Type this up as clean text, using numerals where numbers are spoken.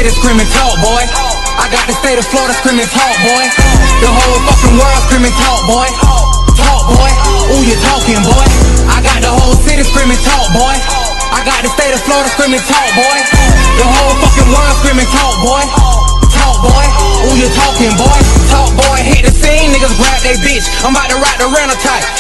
city screaming talk, boy. I got the state of Florida screaming talk, boy. The whole fucking world screaming talk, boy. Talk, boy. Ooh, you talking, boy. I got the whole city screaming talk, boy. I got the state of Florida screaming talk, boy. The whole fucking world screaming talk, boy. Talk, boy. Ooh, you talking, boy. Talk, boy. Hit the scene, niggas grab they bitch. I'm about to ride the rental type.